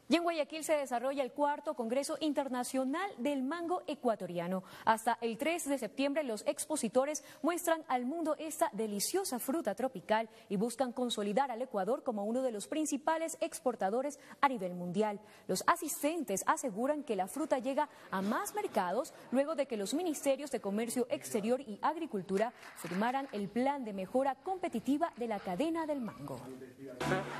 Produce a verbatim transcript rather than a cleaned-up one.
Y en Guayaquil se desarrolla el cuarto Congreso Internacional del Mango Ecuatoriano. Hasta el tres de septiembre los expositores muestran al mundo esta deliciosa fruta tropical y buscan consolidar al Ecuador como uno de los principales exportadores a nivel mundial. Los asistentes aseguran que la fruta llega a más mercados luego de que los ministerios de Comercio Exterior y Agricultura firmaran el plan de mejora competitiva de la cadena del mango.